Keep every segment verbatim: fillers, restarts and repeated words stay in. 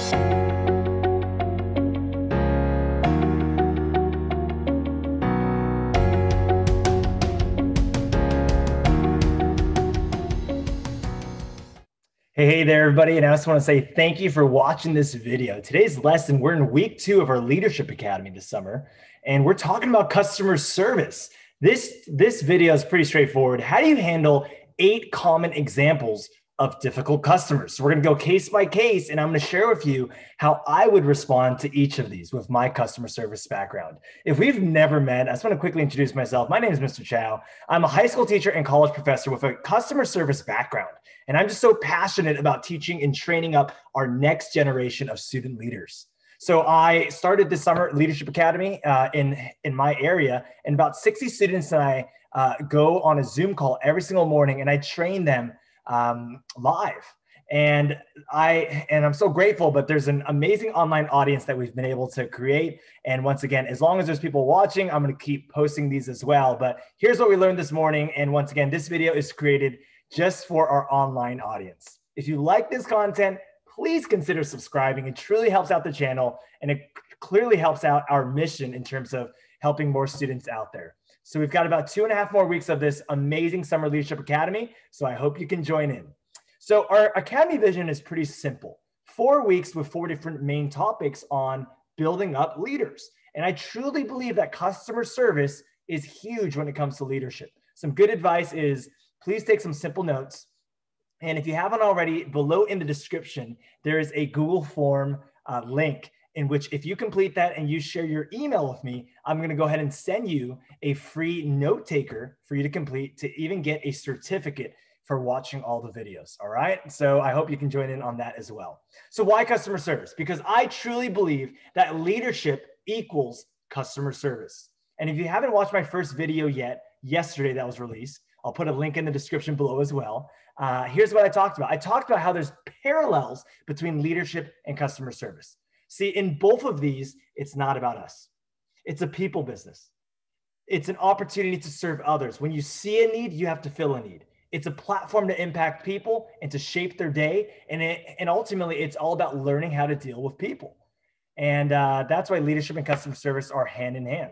Hey, hey there, everybody. And I just want to say thank you for watching this video. Today's lesson, we're in week two of our Leadership Academy this summer, and we're talking about customer service. This, this video is pretty straightforward. How do you handle eight common examples of difficult customers? So we're going to go case by case, and I'm going to share with you how I would respond to each of these with my customer service background. If we've never met, I just want to quickly introduce myself. My name is Mister Chow. I'm a high school teacher and college professor with a customer service background. And I'm just so passionate about teaching and training up our next generation of student leaders. So I started this summer Leadership Academy uh, in, in my area, and about sixty students and I uh, go on a Zoom call every single morning, and I train them um, live. And I, and I'm so grateful, but there's an amazing online audience that we've been able to create. And once again, as long as there's people watching, I'm going to keep posting these as well. But here's what we learned this morning. And once again, this video is created just for our online audience. If you like this content, please consider subscribing. It truly helps out the channel, and it clearly helps out our mission in terms of helping more students out there. So we've got about two and a half more weeks of this amazing Summer Leadership Academy. So I hope you can join in. So our Academy vision is pretty simple. Four weeks with four different main topics on building up leaders. And I truly believe that customer service is huge when it comes to leadership. Some good advice is please take some simple notes. And if you haven't already, below in the description, there is a Google form uh, link in which if you complete that and you share your email with me, I'm going to go ahead and send you a free note taker for you to complete to even get a certificate for watching all the videos. All right. So I hope you can join in on that as well. So why customer service? Because I truly believe that leadership equals customer service. And if you haven't watched my first video yet, yesterday that was released, I'll put a link in the description below as well. Uh, here's what I talked about. I talked about how there's parallels between leadership and customer service. See, in both of these, it's not about us. It's a people business. It's an opportunity to serve others. When you see a need, you have to fill a need. It's a platform to impact people and to shape their day. And, it, and ultimately, it's all about learning how to deal with people. And uh, that's why leadership and customer service are hand in hand.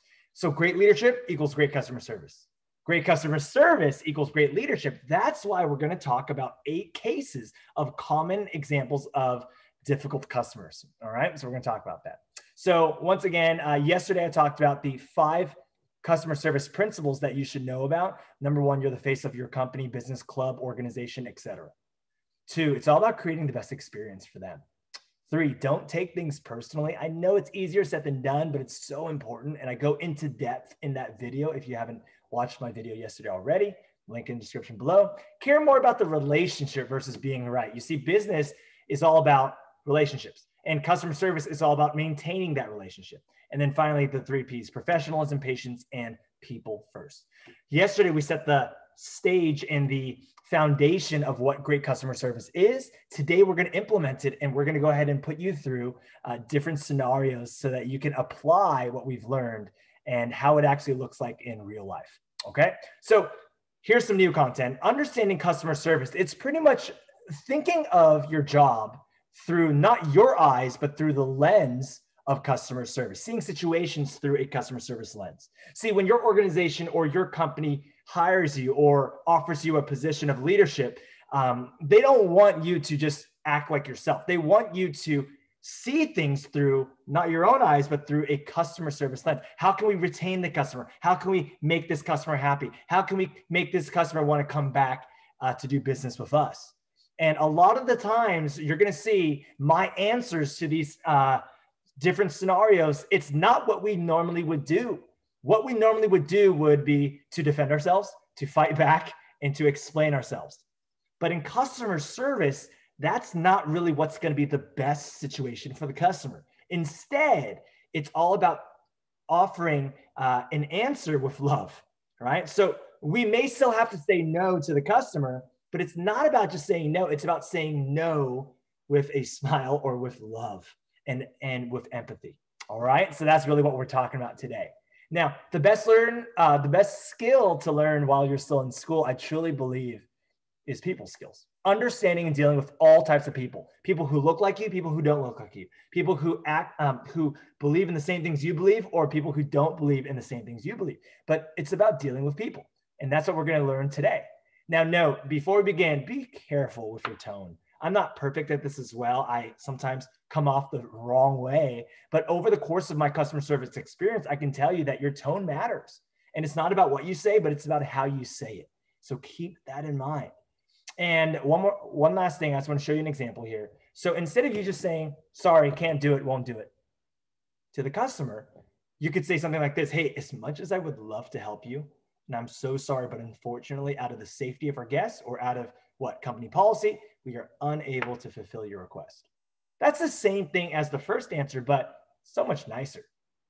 So great leadership equals great customer service. Great customer service equals great leadership. That's why we're going to talk about eight cases of common examples of difficult customers. All right. So we're going to talk about that. So once again, uh, yesterday I talked about the five customer service principles that you should know about. Number one, you're the face of your company, business, club, organization, et cetera. Two, it's all about creating the best experience for them. Three, don't take things personally. I know it's easier said than done, but it's so important. And I go into depth in that video. If you haven't watched my video yesterday already, link in the description below. Care more about the relationship versus being right. You see, business is all about relationships, and customer service is all about maintaining that relationship. And then finally, the three P's: professionalism, patience, and people first. Yesterday, we set the stage and the foundation of what great customer service is. Today, we're going to implement it, and we're going to go ahead and put you through uh, different scenarios so that you can apply what we've learned and how it actually looks like in real life. Okay. So here's some new content. Understanding customer service. It's pretty much thinking of your job through not your eyes, but through the lens of customer service, seeing situations through a customer service lens. See, when your organization or your company hires you or offers you a position of leadership, um, they don't want you to just act like yourself. They want you to see things through not your own eyes, but through a customer service lens. How can we retain the customer? How can we make this customer happy? How can we make this customer want to come back uh, to do business with us? And a lot of the times you're going to see my answers to these uh, different scenarios. It's not what we normally would do. What we normally would do would be to defend ourselves, to fight back, and to explain ourselves. But in customer service, that's not really what's going to be the best situation for the customer. Instead, it's all about offering uh, an answer with love, right? So we may still have to say no to the customer, but it's not about just saying no. It's about saying no with a smile or with love and, and with empathy. All right. So that's really what we're talking about today. Now, the best learn, uh, the best skill to learn while you're still in school, I truly believe, is people skills. understanding and dealing with all types of people, people who look like you, people who don't look like you, people who act, um, who believe in the same things you believe, or people who don't believe in the same things you believe. But it's about dealing with people. And that's what we're going to learn today. Now, note, before we begin, be careful with your tone. I'm not perfect at this as well. I sometimes come off the wrong way, but over the course of my customer service experience, I can tell you that your tone matters. And it's not about what you say, but it's about how you say it. So keep that in mind. And one more, one last thing, I just want to show you an example here. So instead of you just saying, sorry, can't do it, won't do it, to the customer, you could say something like this: hey, as much as I would love to help you, and I'm so sorry, but unfortunately, out of the safety of our guests or out of what company policy, we are unable to fulfill your request. That's the same thing as the first answer, but so much nicer.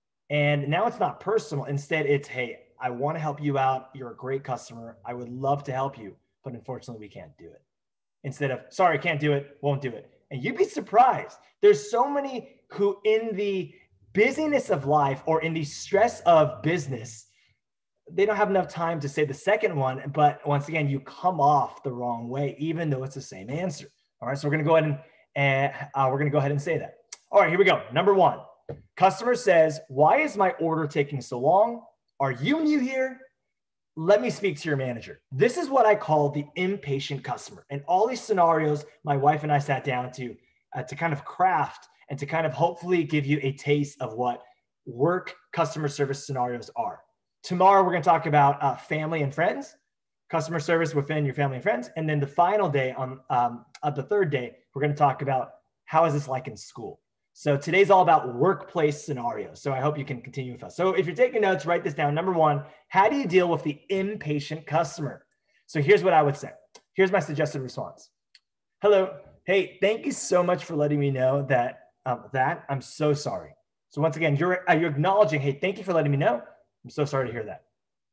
And now it's not personal. Instead, it's, hey, I want to help you out. You're a great customer. I would love to help you, but unfortunately we can't do it. Instead of, sorry, can't do it, won't do it. And you'd be surprised. There's so many who in the busyness of life or in the stress of business, they don't have enough time to say the second one. But once again, you come off the wrong way, even though it's the same answer. All right, so we're going to go ahead and uh, we're going to go ahead and say that. All right, here we go. Number one, customer says, why is my order taking so long? Are you new here? Let me speak to your manager. This is what I call the impatient customer. And all these scenarios, my wife and I sat down to, uh, to kind of craft and to kind of hopefully give you a taste of what work customer service scenarios are. Tomorrow, we're going to talk about uh, family and friends, customer service within your family and friends. And then the final day, on um, uh, the third day, we're going to talk about how is this like in school. So today's all about workplace scenarios. So I hope you can continue with us. So if you're taking notes, write this down. Number one, how do you deal with the impatient customer? So here's what I would say. Here's my suggested response. Hello. Hey, thank you so much for letting me know that, um, that I'm so sorry. So once again, you're, uh, you're acknowledging, hey, thank you for letting me know. I'm so sorry to hear that.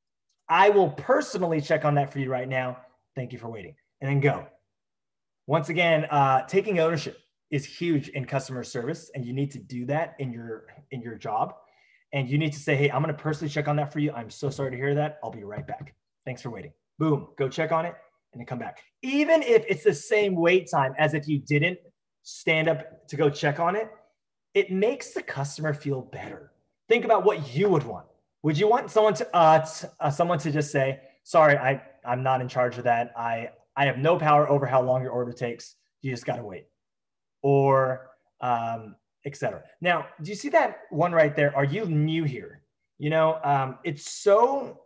I will personally check on that for you right now. Thank you for waiting. And then go. Once again, uh, taking ownership is huge in customer service, and you need to do that in your in your job. And you need to say, hey, I'm going to personally check on that for you. I'm so sorry to hear that. I'll be right back. Thanks for waiting. Boom, go check on it and then come back. Even if it's the same wait time as if you didn't stand up to go check on it, it makes the customer feel better. Think about what you would want. Would you want someone to uh, t- uh someone to just say, sorry, I, I'm not in charge of that. I, I have no power over how long your order takes. You just got to wait. Or um, et cetera. Now, do you see that one right there? Are you new here? You know, um, it's so,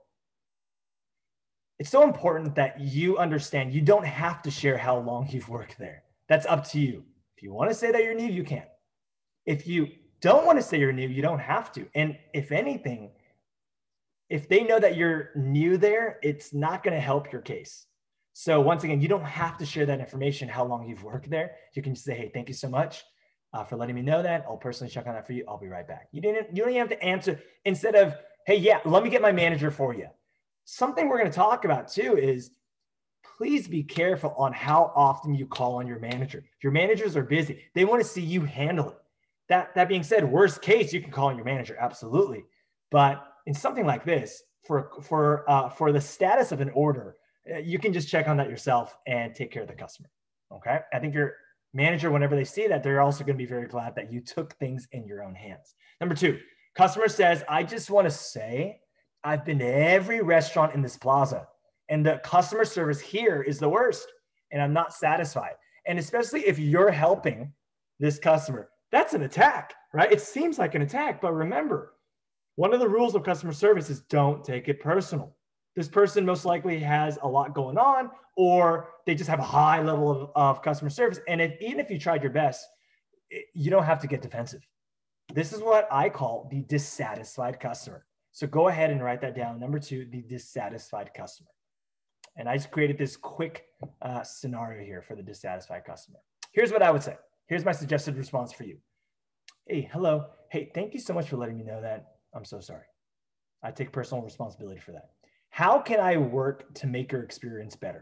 it's so important that you understand you don't have to share how long you've worked there. That's up to you. If you want to say that you're new, you can. If you don't want to say you're new, you don't have to. And if anything, if they know that you're new there, it's not going to help your case. So once again, you don't have to share that information, how long you've worked there. You can just say, hey, thank you so much uh, for letting me know that. I'll personally check on that for you. I'll be right back. You didn't, you don't even have to answer instead of, hey, yeah, let me get my manager for you. Something we're going to talk about too is please be careful on how often you call on your manager. If your managers are busy, they want to see you handle it. That, that being said, worst case, you can call on your manager, absolutely. But in something like this, for, for, uh, for the status of an order, you can just check on that yourself and take care of the customer. Okay. I think your manager, whenever they see that, they're also going to be very glad that you took things in your own hands. Number two, customer says, I just want to say, I've been to every restaurant in this plaza and the customer service here is the worst and I'm not satisfied. And especially if you're helping this customer, that's an attack, right? It seems like an attack, but remember, one of the rules of customer service is don't take it personal. This person most likely has a lot going on, or they just have a high level of, of customer service. And if, even if you tried your best, it, you don't have to get defensive. This is what I call the dissatisfied customer. So go ahead and write that down. Number two, the dissatisfied customer. And I just created this quick uh, scenario here for the dissatisfied customer. Here's what I would say. Here's my suggested response for you. Hey, hello. Hey, thank you so much for letting me know that. I'm so sorry. I take personal responsibility for that. How can I work to make your experience better?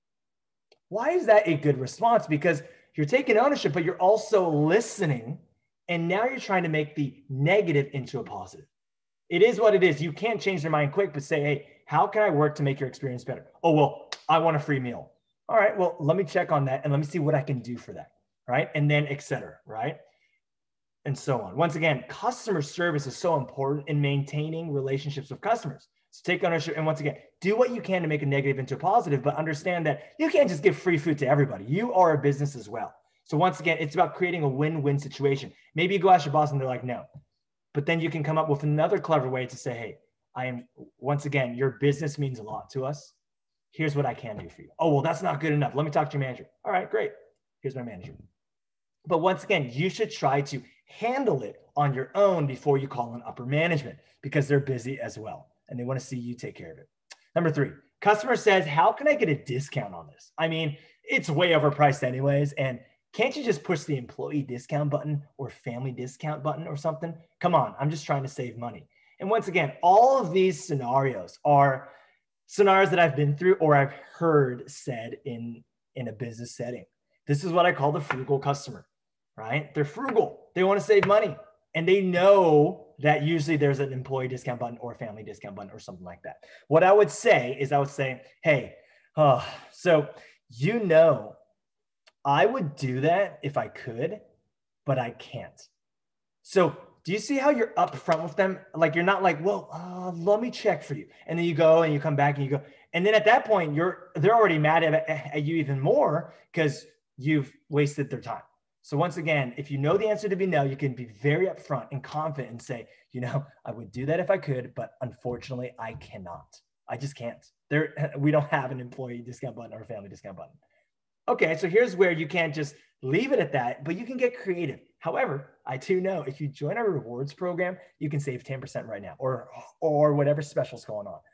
Why is that a good response? Because you're taking ownership, but you're also listening. And now you're trying to make the negative into a positive. It is what it is. You can't change their mind quick, but say, hey, how can I work to make your experience better? Oh, well, I want a free meal. All right, well, let me check on that and let me see what I can do for that, right? And then et cetera, right? And so on. Once again, customer service is so important in maintaining relationships with customers. So take ownership and once again, do what you can to make a negative into a positive, but understand that you can't just give free food to everybody. You are a business as well. So once again, it's about creating a win-win situation. Maybe you go ask your boss and they're like, no. But then you can come up with another clever way to say, hey, I am, once again, your business means a lot to us. Here's what I can do for you. Oh, well, that's not good enough. Let me talk to your manager. All right, great. Here's my manager. But once again, you should try to handle it on your own before you call on upper management because they're busy as well and they want to see you take care of it. Number three, customer says, how can I get a discount on this? I mean, it's way overpriced anyways. And can't you just push the employee discount button or family discount button or something? Come on, I'm just trying to save money. And once again, all of these scenarios are scenarios that I've been through or I've heard said in, in a business setting. This is what I call the frugal customer, right? They're frugal. They want to save money. And they know that usually there's an employee discount button or a family discount button or something like that. What I would say is I would say, hey, oh, so you know, I would do that if I could, but I can't. So do you see how you're upfront with them? Like you're not like, well, uh, let me check for you. And then you go and you come back and you go. And then at that point, you're they're already mad at, at you even more because you've wasted their time. So once again, if you know the answer to be no, you can be very upfront and confident and say, you know, I would do that if I could, but unfortunately, I cannot. I just can't. There, we don't have an employee discount button or a family discount button. Okay, so here's where you can't just leave it at that, but you can get creative. However, I do know if you join our rewards program, you can save ten percent right now or, or whatever special's going on.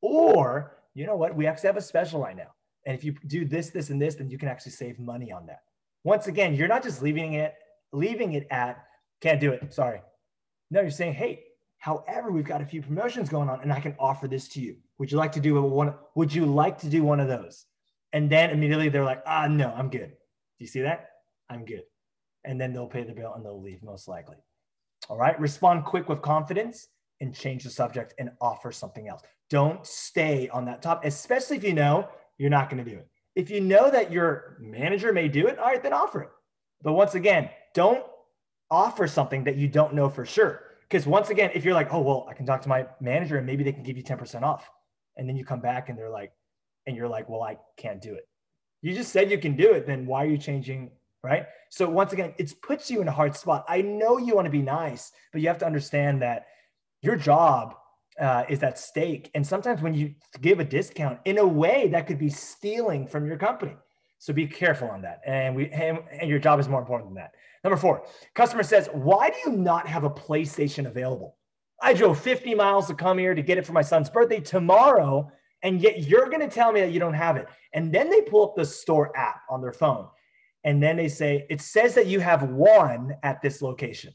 Or, you know what, we actually have a special right now. And if you do this, this, and this, then you can actually save money on that. Once again, you're not just leaving it, leaving it at, can't do it, sorry. No, you're saying, hey, however, we've got a few promotions going on and I can offer this to you. Would you like to do one? Would you like to do one of those? And then immediately they're like, ah, no, I'm good. Do you see that? I'm good. And then they'll pay the bill and they'll leave most likely. All right. Respond quick with confidence and change the subject and offer something else. Don't stay on that top, especially if you know you're not going to do it. If you know that your manager may do it, all right, then offer it. But once again, don't offer something that you don't know for sure. Because once again, if you're like, oh, well, I can talk to my manager and maybe they can give you ten percent off. And then you come back and they're like, and you're like, well, I can't do it. You just said you can do it. Then why are you changing, right? So once again, it puts you in a hard spot. I know you want to be nice, but you have to understand that your job uh, is at stake. And sometimes when you give a discount in a way that could be stealing from your company. So be careful on that. And we and, and your job is more important than that. Number four, customer says, why do you not have a PlayStation available? I drove fifty miles to come here to get it for my son's birthday tomorrow. And yet you're going to tell me that you don't have it. And then they pull up the store app on their phone. And then they say, it says that you have one at this location.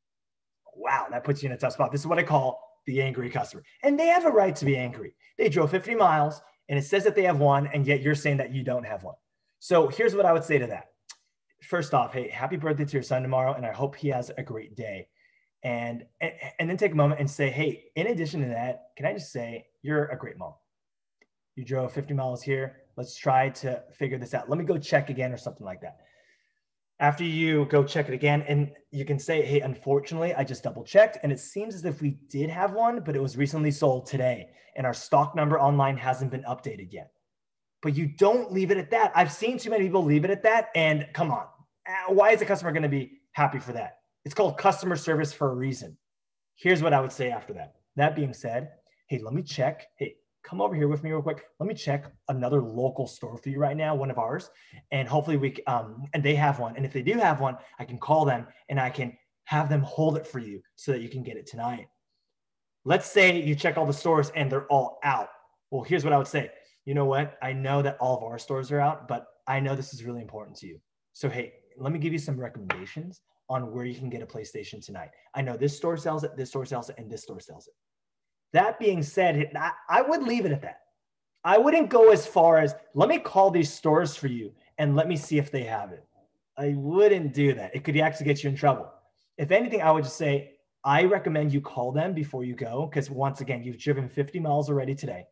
Wow, that puts you in a tough spot. This is what I call the angry customer. And they have a right to be angry. They drove fifty miles and it says that they have one, and yet you're saying that you don't have one. So here's what I would say to that. First off, hey, happy birthday to your son tomorrow, and I hope he has a great day. And, and, and then take a moment and say, hey, in addition to that, can I just say you're a great mom? You drove fifty miles here. Let's try to figure this out. Let me go check again or something like that. After you go check it again, and you can say, hey, unfortunately, I just double checked and it seems as if we did have one, but it was recently sold today and our stock number online hasn't been updated yet. But you don't leave it at that. I've seen too many people leave it at that. And come on, why is the customer going to be happy for that? It's called customer service for a reason. Here's what I would say after that. That being said, hey, let me check. Hey, come over here with me real quick. Let me check another local store for you right now, one of ours. And hopefully we, um, and they have one. And if they do have one, I can call them and I can have them hold it for you so that you can get it tonight. Let's say you check all the stores and they're all out. Well, here's what I would say. You know what? I know that all of our stores are out, but I know this is really important to you. So, hey, let me give you some recommendations on where you can get a PlayStation tonight. I know this store sells it, this store sells it, and this store sells it. That being said, I would leave it at that. I wouldn't go as far as, let me call these stores for you and let me see if they have it. I wouldn't do that. It could actually get you in trouble. If anything, I would just say, I recommend you call them before you go, because once again, you've driven fifty miles already today.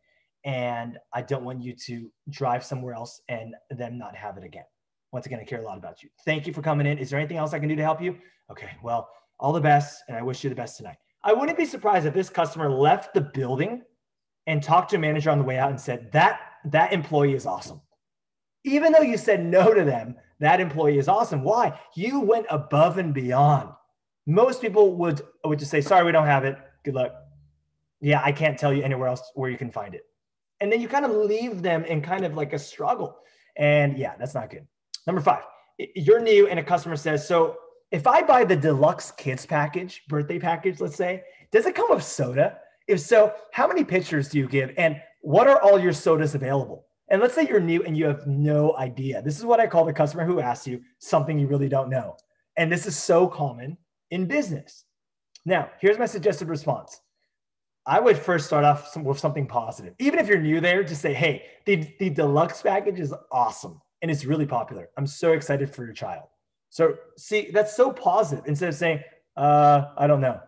and I don't want you to drive somewhere else and them not have it again. Once again, I care a lot about you. Thank you for coming in. Is there anything else I can do to help you? Okay, well, all the best, and I wish you the best tonight. I wouldn't be surprised if this customer left the building and talked to a manager on the way out and said, that, that employee is awesome. Even though you said no to them, that employee is awesome. Why? You went above and beyond. Most people would, would just say, sorry, we don't have it. Good luck. Yeah, I can't tell you anywhere else where you can find it. And then you kind of leave them in kind of like a struggle. And yeah, that's not good. Number five, you're new and a customer says, so if I buy the deluxe kids package, birthday package, let's say, does it come with soda? If so, how many pictures do you give? And what are all your sodas available? And let's say you're new and you have no idea. This is what I call the customer who asks you something you really don't know. And this is so common in business. Now, here's my suggested response. I would first start off with something positive. Even if you're new there, just say, hey, the, the deluxe package is awesome and it's really popular. I'm so excited for your child. So see, that's so positive instead of saying, uh, I don't know.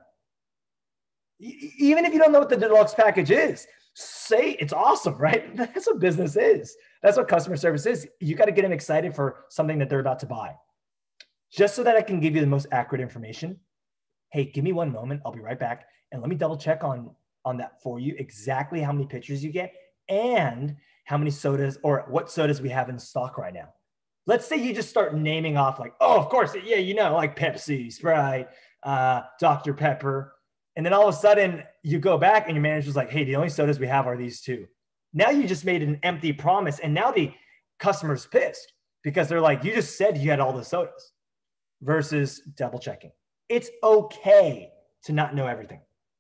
E- even if you don't know what the deluxe package is, say it's awesome, right? That's what business is. That's what customer service is. You got to get them excited for something that they're about to buy. Just so that I can give you the most accurate information. Hey, give me one moment. I'll be right back. And let me double check on, on that for you, exactly how many pictures you get and how many sodas or what sodas we have in stock right now. Let's say you just start naming off like, oh, of course, yeah, you know, like Pepsi, Sprite, uh, Doctor Pepper. And then all of a sudden you go back and your manager's like, hey, the only sodas we have are these two. Now you just made an empty promise. And now the customer's pissed because they're like, you just said you had all the sodas versus double checking. It's okay to not know everything.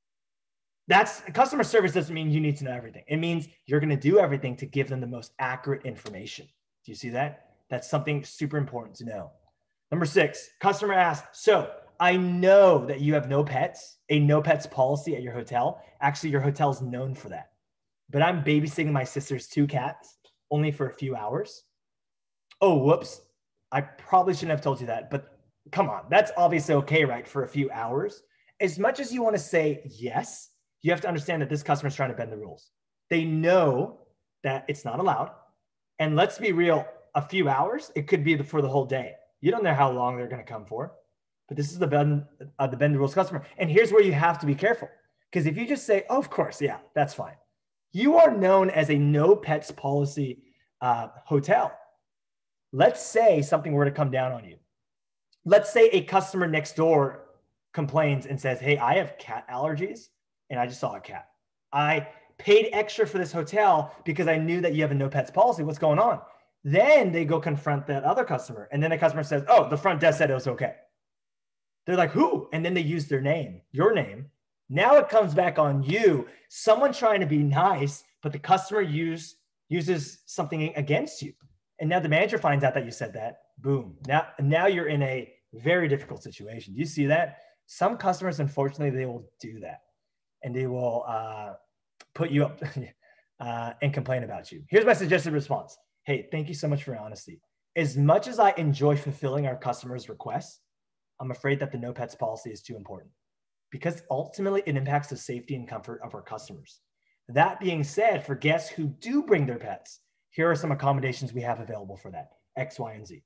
That's customer service doesn't mean you need to know everything. It means you're going to do everything to give them the most accurate information. Do you see that? That's something super important to know. Number six, customer asks, so I know that you have no pets, a no pets policy at your hotel. Actually, your hotel is known for that. But I'm babysitting my sister's two cats only for a few hours. Oh, whoops. I probably shouldn't have told you that, but come on. That's obviously okay, right? For a few hours. As much as you want to say yes, you have to understand that this customer is trying to bend the rules. They know that it's not allowed. And let's be real, a few hours, it could be for the whole day. You don't know how long they're going to come for. But this is the bend, uh, the bend the rules customer. And here's where you have to be careful. Because if you just say, oh, of course, yeah, that's fine. You are known as a no pets policy uh, hotel. Let's say something were to come down on you. Let's say a customer next door complains and says, hey, I have cat allergies and I just saw a cat. I paid extra for this hotel because I knew that you have a no pets policy. What's going on? Then they go confront that other customer. And then the customer says, oh, the front desk said it was okay. They're like, who? And then they use their name, your name. Now it comes back on you, someone trying to be nice, but the customer use, uses something against you. And now the manager finds out that you said that. Boom. Now, now you're in a very difficult situation. Do you see that? Some customers, unfortunately, they will do that. And they will uh, put you up uh, and complain about you. Here's my suggested response. Hey, thank you so much for your honesty. As much as I enjoy fulfilling our customers' requests, I'm afraid that the no pets policy is too important because ultimately it impacts the safety and comfort of our customers. That being said, for guests who do bring their pets, here are some accommodations we have available for that, X, Y, and Z.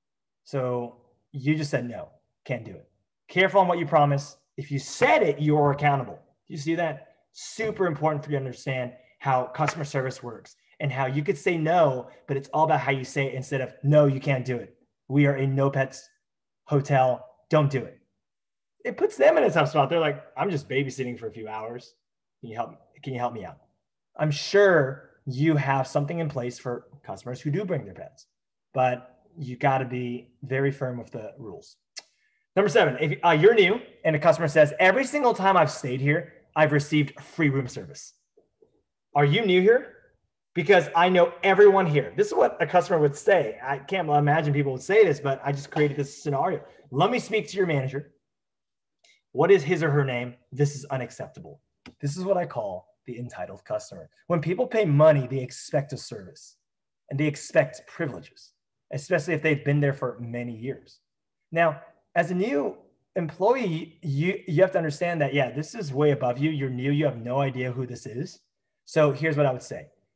So you just said no, can't do it. Careful on what you promise. If you said it, you're accountable. Do you see that? Super important for you to understand how customer service works and how you could say no, but it's all about how you say it instead of no, you can't do it. We are a no pets hotel. Don't do it. It puts them in a tough spot. They're like, I'm just babysitting for a few hours. Can you help me? Can you help me out? I'm sure you have something in place for customers who do bring their pets, but you got to be very firm with the rules. Number seven, if uh, you're new and a customer says, every single time I've stayed here, I've received free room service. Are you new here? Because I know everyone here. This is what a customer would say. I can't imagine people would say this, but I just created this scenario. Let me speak to your manager. What is his or her name? This is unacceptable. This is what I call the entitled customer. When people pay money, they expect a service and they expect privileges, especially if they've been there for many years. Now, as a new employee, you, you have to understand that, yeah, this is way above you. You're new. You have no idea who this is. So here's what I would say.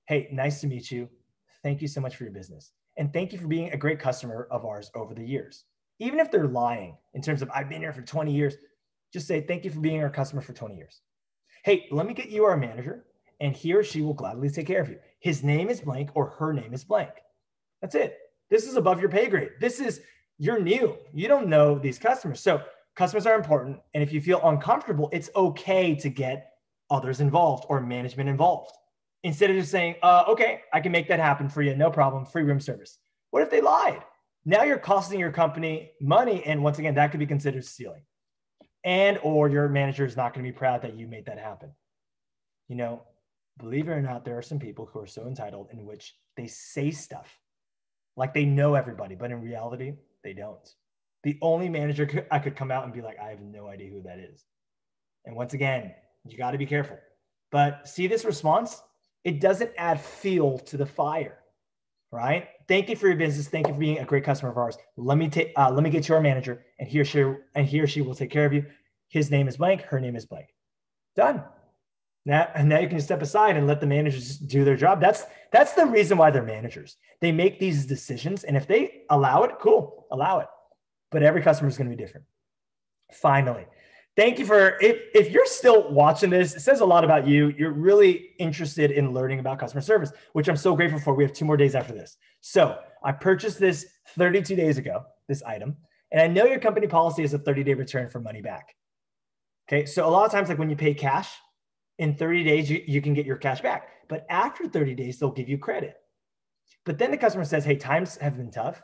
Hey, nice to meet you. Thank you so much for your business. And thank you for being a great customer of ours over the years. Even if they're lying in terms of, I've been here for twenty years, just say, thank you for being our customer for twenty years. Hey, let me get you our manager, and he or she will gladly take care of you. His name is blank or her name is blank. That's it. This is above your pay grade. This is, you're new. You don't know these customers. So customers are important. And if you feel uncomfortable, it's okay to get others involved or management involved. Instead of just saying, uh, okay, I can make that happen for you. No problem. Free room service. What if they lied? Now you're costing your company money. And once again, that could be considered stealing. And, or your manager is not going to be proud that you made that happen. You know, believe it or not, there are some people who are so entitled in which they say stuff like they know everybody, but in reality, they don't. The only manager I could come out and be like, I have no idea who that is. And once again, you got to be careful. But see this response? It doesn't add fuel to the fire, right? Thank you for your business. Thank you for being a great customer of ours. Let me take, uh, let me get you our manager, and he or she and he or she will take care of you. His name is blank. Her name is blank. Done. Now, and now you can step aside and let the managers do their job. That's that's the reason why they're managers. They make these decisions, and if they allow it, cool, allow it. But every customer is going to be different. Finally. Thank you for, if, if you're still watching this, it says a lot about you. You're really interested in learning about customer service, which I'm so grateful for. We have two more days after this. So I purchased this thirty-two days ago, this item, and I know your company policy is a thirty day return for money back. Okay. So a lot of times, like when you pay cash, in thirty days, you, you can get your cash back. But after thirty days, they'll give you credit. But then the customer says, hey, times have been tough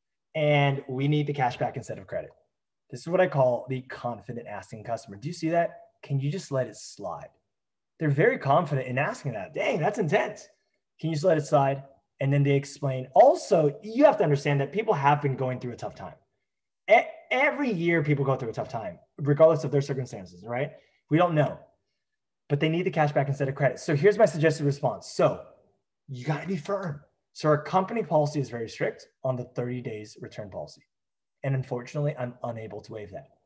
and we need the cash back instead of credit. This is what I call the confident asking customer. Do you see that? Can you just let it slide? They're very confident in asking that. Dang, that's intense. Can you just let it slide? And then they explain. Also, you have to understand that people have been going through a tough time. Every year, people go through a tough time, regardless of their circumstances, right? We don't know, but they need the cash back instead of credit. So here's my suggested response. So you got to be firm. So our company policy is very strict on the thirty days return policy. And unfortunately, I'm unable to waive that.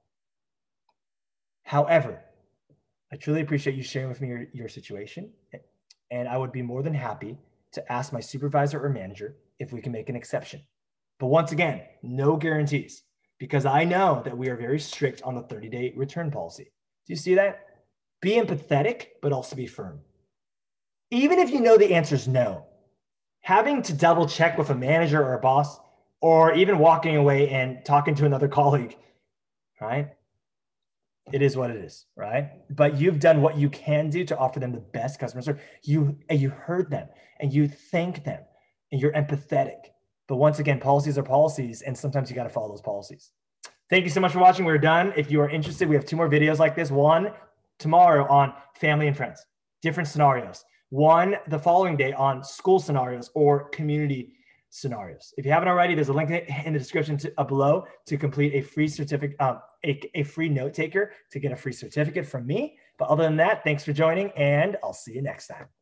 However, I truly appreciate you sharing with me your, your situation. And I would be more than happy to ask my supervisor or manager if we can make an exception. But once again, no guarantees, because I know that we are very strict on the thirty day return policy. Do you see that? Be empathetic, but also be firm. Even if you know the answer is no, having to double check with a manager or a boss, or even walking away and talking to another colleague, right? It is what it is, right? But you've done what you can do to offer them the best customer service. You, and you heard them and you thank them and you're empathetic. But once again, policies are policies, and sometimes you got to follow those policies. Thank you so much for watching. We're done. If you are interested, we have two more videos like this. One tomorrow on family and friends, different scenarios. One the following day on school scenarios or community scenarios. If you haven't already, there's a link in the description to, uh, below to complete a free certificate, um, a, a free note taker to get a free certificate from me. But other than that, thanks for joining, and I'll see you next time.